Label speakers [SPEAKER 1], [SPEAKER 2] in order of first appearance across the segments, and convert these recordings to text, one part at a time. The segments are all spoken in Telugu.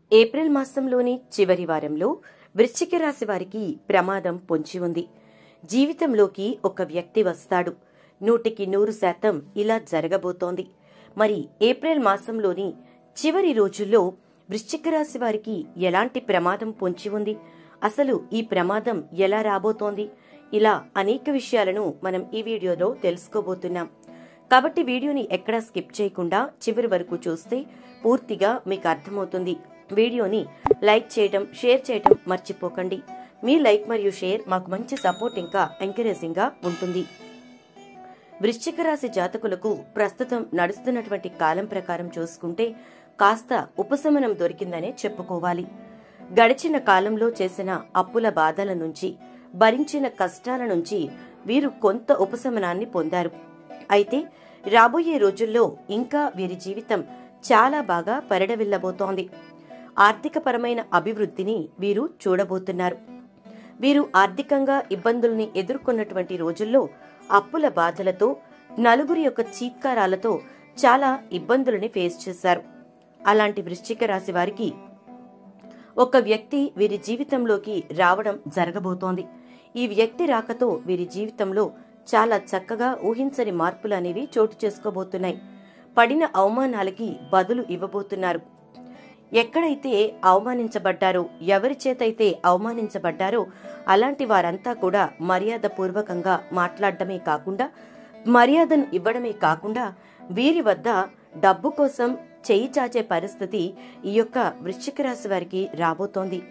[SPEAKER 1] ఏప్రిల్ మాసంలోని చివరి వారంలో వృశ్చిక రాశి వారికి ప్రమాదం పొంచి ఉంది. జీవితంలోకి ఒక వ్యక్తి వస్తాడు. 100% ఇలా జరగబోతోంది. మరి ఏప్రిల్ మాసంలోని చివరి రోజుల్లో వృశ్చిక రాశి వారికి ఎలాంటి ప్రమాదం పొంచి ఉంది, అసలు ఈ ప్రమాదం ఎలా రాబోతోంది, ఇలా అనేక విషయాలను మనం ఈ వీడియోలో తెలుసుకోబోతున్నాం. కాబట్టి వీడియోని ఎక్కడా స్కిప్ చేయకుండా చివరి వరకు చూస్తే పూర్తిగా మీకు అర్థమవుతుంది. వీడియోని లైక్ చేయడం, షేర్ చేయడం మర్చిపోకండి. మీ లైక్ మరియు షేర్ మాకు మంచి సపోర్ట్, ఇంకా ఎంకరేజింగ్ గా ఉంటుంది. వృశ్చిక రాశి జాతకులకు ప్రస్తుతం నడుస్తున్నటువంటి కాలం ప్రకారం చూసుకుంటే కాస్త ఉపశమనం దొరికిందనే చెప్పుకోవాలి. గడిచిన కాలంలో చేసిన అప్పుల బాధల నుంచి, భరించిన కష్టాల నుంచి వీరు కొంత ఉపశమనాన్ని పొందారు. అయితే రాబోయే రోజుల్లో ఇంకా వీరి జీవితం చాలా బాగా పరిడవిల్లబోతోంది. ఆర్థికపరమైన అభివృద్ధిని వీరు చూడబోతున్నారు. వీరు ఆర్థికంగా ఇబ్బందుల్ని ఎదుర్కొన్నటువంటి రోజుల్లో అప్పుల బాధలతో, నలుగురి యొక్క చీత్కారాలతో చాలా ఇబ్బందులని ఫేస్ చేశారు. అలాంటి వృశ్చిక రాశి వారికి ఒక వ్యక్తి వీరి జీవితంలోకి రావడం జరగబోతోంది. ఈ వ్యక్తి రాకతో వీరి జీవితంలో చాలా చక్కగా ఊహించని మార్పులు అనేవి చోటు చేసుకోబోతున్నాయి. పడిన అవమానాలకి బదులు ఇవ్వబోతున్నారు. ఎక్కడైతే అవమానించబడ్డారో, ఎవరి చేతైతే అవమానించబడ్డారో అలాంటి వారంతా కూడా మర్యాద పూర్వకంగా మాట్లాడటమే కాకుండా, మర్యాదను ఇవ్వడమే కాకుండా వీరి వద్ద డబ్బు కోసం చేయి చాచే పరిస్థితి ఈ యొక్క వృశ్చిక రాశి వారికి రాబోతోంది.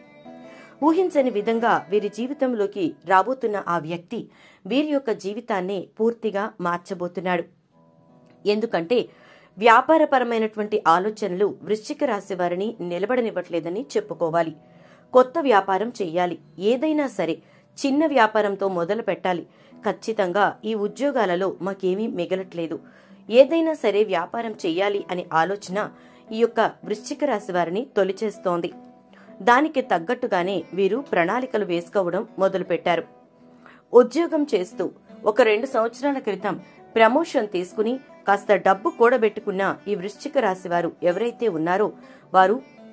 [SPEAKER 1] ఊహించని విధంగా వీరి జీవితంలోకి రాబోతున్న ఆ వ్యక్తి వీరి యొక్క జీవితాన్ని పూర్తిగా మార్చబోతున్నాడు. ఎందుకంటే వ్యాపారపరమైనటువంటి ఆలోచనలు వృశ్చిక రాశి వారిని నిలబడనివ్వట్లేదని చెప్పుకోవాలి. కొత్త వ్యాపారం చెయ్యాలి, ఏదైనా సరే చిన్న వ్యాపారంతో మొదలు పెట్టాలి. ఖచ్చితంగా ఈ ఉద్యోగాలలో మాకేమీ మిగలట్లేదు, ఏదైనా సరే వ్యాపారం చెయ్యాలి అనే ఆలోచన ఈ యొక్క వృశ్చిక రాశి వారిని తొలిచేస్తోంది. దానికి తగ్గట్టుగానే వీరు ప్రణాళికలు వేసుకోవడం మొదలుపెట్టారు. ఉద్యోగం చేస్తూ ఒక 2 సంవత్సరాల క్రితం ప్రమోషన్ తీసుకుని కాస్త డబ్బు కూడబెట్టుకున్న ఈ వృశ్చిక రాశి వారు ఎవరైతే ఉన్నారో వారు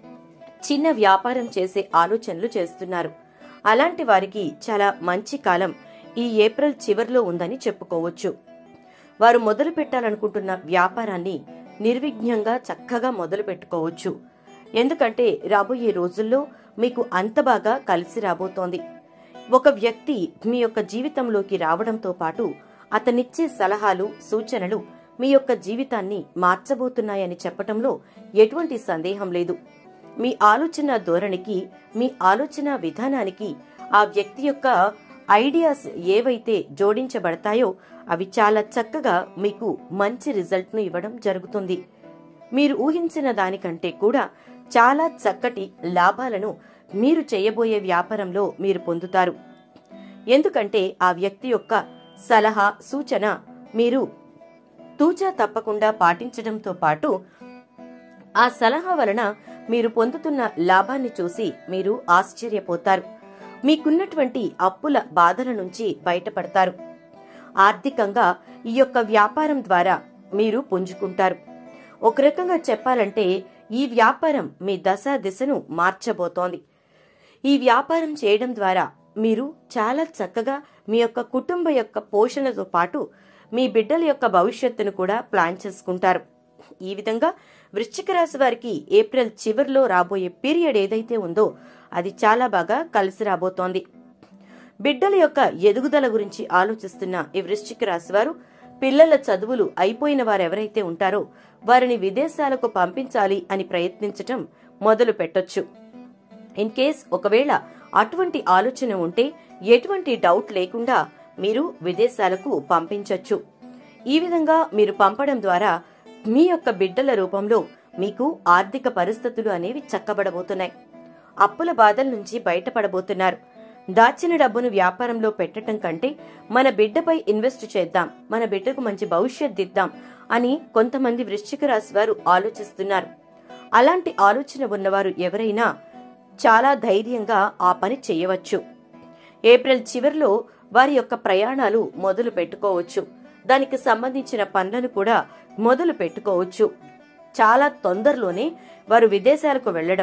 [SPEAKER 1] చిన్న వ్యాపారం చేసే ఆలోచనలు చేస్తున్నారు. అలాంటి వారికి చాలా మంచి కాలం ఈ ఏప్రిల్ చివరిలో ఉందని చెప్పుకోవచ్చు. వారు మొదలు పెట్టాలనుకుంటున్న వ్యాపారాన్ని నిర్విఘ్నంగా చక్కగా మొదలు పెట్టుకోవచ్చు. ఎందుకంటే రాబోయే రోజుల్లో మీకు అంత బాగా కలిసి రాబోతోంది. ఒక వ్యక్తి మీ యొక్క జీవితంలోకి రావడంతో పాటు అతనిచ్చే సలహాలు, సూచనలు మీ యొక్క జీవితాన్ని మార్చబోతున్నాయని చెప్పటంలో ఎటువంటి సందేహం లేదు. మీ ఆలోచన ధోరణికి, మీ ఆలోచన విధానానికి ఆ వ్యక్తి యొక్క ఐడియాస్ ఏవైతే జోడించబడతాయో అవి చాలా చక్కగా మీకు మంచి రిజల్ట్ ను ఇవ్వడం జరుగుతుంది. మీరు ఊహించిన దానికంటే కూడా చాలా చక్కటి లాభాలను మీరు చేయబోయే వ్యాపారంలో మీరు పొందుతారు. ఎందుకంటే ఆ వ్యక్తి యొక్క సలహా, సూచన మీరు తూచా తప్పకుండా పాటించడంతో పాటు ఆ సలహా వలన మీరు పొందుతున్న లాభాన్ని చూసి మీరు ఆశ్చర్యపోతారు. మీకున్నటువంటి అప్పుల బాధల నుంచి బయటపడతారు. ఆర్థికంగా ఈ యొక్క వ్యాపారం ద్వారా మీరు పుంజుకుంటారు. ఒక రకంగా చెప్పాలంటే ఈ వ్యాపారం మీ దశ దిశను మార్చబోతోంది. ఈ వ్యాపారం చేయడం ద్వారా మీరు చాలా చక్కగా మీ యొక్క కుటుంబ యొక్క పోషణతో పాటు మీ బిడ్డల యొక్క భవిష్యత్తును కూడా ప్లాన్ చేసుకుంటారు. ఈ విధంగా వృశ్చిక రాశి వారికి ఏప్రిల్ చివరిలో రాబోయే పీరియడ్ ఏదైతే ఉందో అది చాలా బాగా కలిసి రాబోతోంది. బిడ్డల యొక్క ఎదుగుదల గురించి ఆలోచిస్తున్న ఈ వృశ్చిక రాశి వారు పిల్లల చదువులు అయిపోయిన వారు ఎవరైతే ఉంటారో వారిని విదేశాలకు పంపించాలి అని ప్రయత్నించటం మొదలు పెట్టొచ్చు. ఇన్ కేస్ ఒకవేళ అటువంటి ఆలోచన ఉంటే ఎటువంటి డౌట్ లేకుండా మీరు విదేశాలకు పంపించొచ్చు. ఈ విధంగా మీరు పంపడం ద్వారా మీ యొక్క బిడ్డల రూపంలో మీకు ఆర్థిక పరిస్థితులు అనేవి చక్కబడబోతున్నాయి. అప్పుల బాధల నుంచి బయటపడబోతున్నారు. దాచిన డబ్బును వ్యాపారంలో పెట్టడం కంటే మన బిడ్డపై ఇన్వెస్ట్ చేద్దాం, మన బిడ్డకు మంచి భవిష్యత్ ఇద్దాం అని కొంతమంది వృశ్చిక రాశి వారు ఆలోచిస్తున్నారు. అలాంటి ఆలోచన ఉన్నవారు ఎవరైనా చాలా ధైర్యంగా ఆ పని చేయవచ్చు. ఏప్రిల్ చివరిలో వారి యొక్క ప్రయాణాలు మొదలు పెట్టుకోవచ్చు. దానికి సంబంధించిన పనులను కూడా మొదలు పెట్టుకోవచ్చు. చాలా తొందరలోనే వారు విదేశాలకు వెళ్లడం,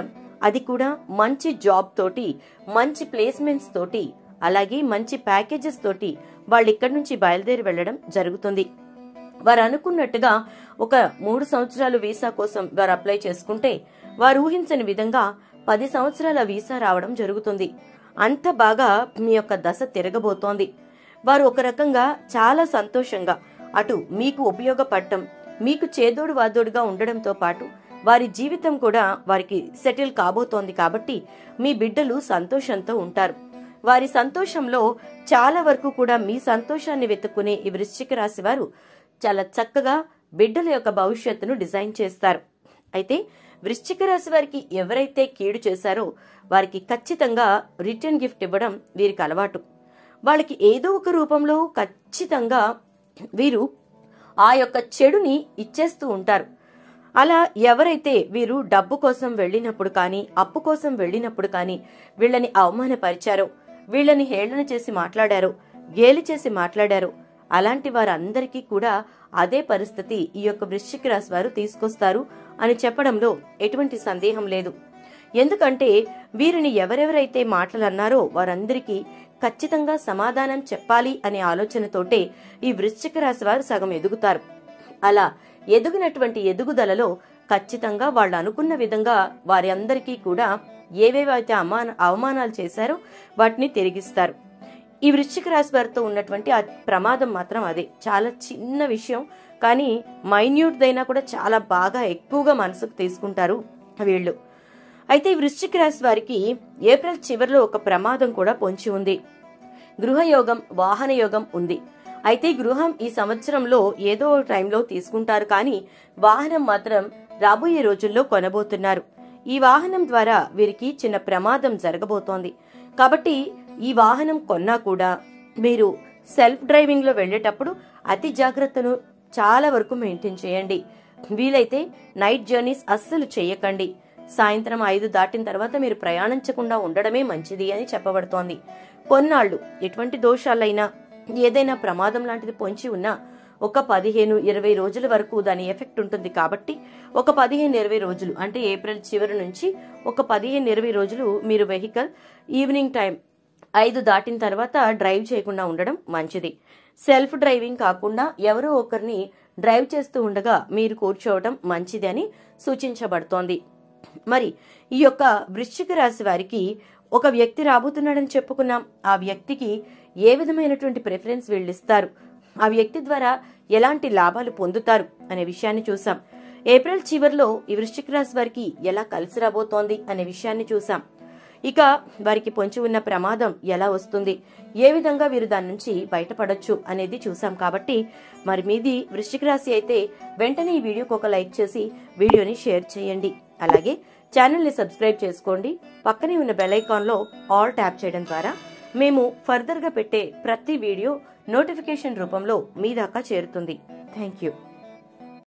[SPEAKER 1] అది కూడా మంచి జాబ్ తోటి, మంచి ప్లేస్మెంట్స్ తోటి, అలాగే మంచి ప్యాకేజెస్ తోటి వాళ్ళు ఇక్కడి నుంచి బయలుదేరి వెళ్లడం జరుగుతుంది. వారు అనుకున్నట్టుగా ఒక 3 సంవత్సరాలు వీసా కోసం వారు అప్లై చేసుకుంటే వారు ఊహించని విధంగా 10 సంవత్సరాల వీసా రావడం జరుగుతుంది. అంత బాగా మీ యొక్క దశ తిరగబోతోంది. వారు ఒక రకంగా చాలా సంతోషంగా అటు మీకు ఉపయోగపడటం, మీకు చేదోడు వాదోడుగా ఉండడంతో పాటు వారి జీవితం కూడా వారికి సెటిల్ కాబోతోంది. కాబట్టి మీ బిడ్డలు సంతోషంతో ఉంటారు. వారి సంతోషంలో చాలా వరకు కూడా మీ సంతోషాన్ని వెతుక్కునే ఈ వృశ్చిక రాశి వారు చాలా చక్కగా బిడ్డల యొక్క భవిష్యత్తును డిజైన్ చేస్తారు. అయితే వృశ్చిక రాశి వారికి ఎవరైతే కీడు చేశారో వారికి ఖచ్చితంగా రిటర్న్ గిఫ్ట్ ఇవ్వడం వీరికి అలవాటు. వాళ్ళకి ఏదో ఒక రూపంలో ఖచ్చితంగా వీరు ఆ యొక్క చెడుని ఇచ్చేస్తూ ఉంటారు. అలా ఎవరైతే వీరు డబ్బు కోసం వెళ్ళినప్పుడు కానీ, అప్పు కోసం వెళ్ళినప్పుడు కానీ వీళ్ళని అవమానపరిచారో, వీళ్ళని హేళన చేసి మాట్లాడారో, గేలి చేసి మాట్లాడారో, అలాంటి వారందరికీ కూడా అదే పరిస్థితి ఈ యొక్క వృశ్చిక రాశి వారు తీసుకొస్తారు అని చెప్పడంలో ఎటువంటి సందేహం లేదు. ఎందుకంటే వీరిని ఎవరెవరైతే మాటలు అన్నారో వారందరికీ ఖచ్చితంగా సమాధానం చెప్పాలి అనే ఆలోచనతోటే ఈ వృశ్చిక రాశి వారు సగం ఎదుగుతారు. అలా ఎదుగునటువంటి ఎదుగుదలలో ఖచ్చితంగా వాళ్ళు అనుకున్న విధంగా వారి అందరికీ కూడా ఏవేవైతే అవమానాలు చేశారో వాటిని తిరిగిస్తారు. ఈ వృశ్చిక రాశి వారితో ఉన్నటువంటి ఆ ప్రమాదం మాత్రం అదే. చాలా చిన్న విషయం, కానీ మైన్యూట్ దైనా కూడా చాలా బాగా ఎక్కువగా మనసుకు తీసుకుంటారు వీళ్ళు. అయితే ఈ వృశ్చిక రాశి వారికి ఏప్రిల్ చివరిలో ఒక ప్రమాదం కూడా పొంచి ఉంది. గృహయోగం, వాహన యోగం ఉంది. అయితే గృహం ఈ సంవత్సరంలో ఏదో టైంలో తీసుకుంటారు, కానీ వాహనం మాత్రం రాబోయే రోజుల్లో కొనబోతున్నారు. ఈ వాహనం ద్వారా వీరికి చిన్న ప్రమాదం జరగబోతోంది. కాబట్టి ఈ వాహనం కొన్నా కూడా మీరు సెల్ఫ్ డ్రైవింగ్ లో వెళ్లేటప్పుడు అతి జాగ్రత్తను చాలా వరకు మెయింటైన్ చేయండి. వీలైతే నైట్ జర్నీస్ అస్సలు చేయకండి. సాయంత్రం 5 దాటిన తర్వాత మీరు ప్రయాణించకుండా ఉండడమే మంచిది అని చెప్పబడుతోంది. కొన్నాళ్లు ఎటువంటి దోషాలైనా, ఏదైనా ప్రమాదం లాంటిది పొంచి ఉన్నా ఒక 15-20 రోజుల వరకు దాని ఎఫెక్ట్ ఉంటుంది. కాబట్టి ఒక 15-20 రోజులు, అంటే ఏప్రిల్ చివరి నుంచి ఒక 15-20 రోజులు మీరు వెహికల్ ఈవినింగ్ టైం 5 దాటిన తర్వాత డ్రైవ్ చేయకుండా ఉండడం మంచిది. సెల్ఫ్ డ్రైవింగ్ కాకుండా ఎవరో ఒకరిని డ్రైవ్ చేస్తూ ఉండగా మీరు కూర్చోవడం మంచిది అని సూచించబడుతోంది. మరి ఈ యొక్క వృశ్చిక రాశి వారికి ఒక వ్యక్తి రాబోతున్నాడని చెప్పుకున్నాం. ఆ వ్యక్తికి ఏ విధమైనటువంటి ప్రిఫరెన్స్ వీళ్ళు ఇస్తారు, ఆ వ్యక్తి ద్వారా ఎలాంటి లాభాలు పొందుతారు అనే విషయాన్ని చూసాం. ఏప్రిల్ చివరిలో ఈ వృశ్చిక రాశి వారికి ఎలా కలిసి రాబోతోంది అనే విషయాన్ని చూసాం. ఇక వారికి పొంచి ఉన్న ప్రమాదం ఎలా వస్తుంది, ఏ విధంగా వీరు దాని నుంచి బయటపడొచ్చు అనేది చూసాం. కాబట్టి మరి మీది వృశ్చిక రాశి అయితే వెంటనే ఈ వీడియోకి ఒక లైక్ చేసి వీడియోని షేర్ చేయండి. అలాగే ఛానల్ ని సబ్స్క్రైబ్ చేసుకోండి. పక్కనే ఉన్న బెల్ ఐకాన్ లో ఆల్ ట్యాప్ చేయడం ద్వారా మేము ఫర్దర్ గా పెట్టే ప్రతి వీడియో నోటిఫికేషన్ రూపంలో మీ దాకా చేరుతుంది. Thank you.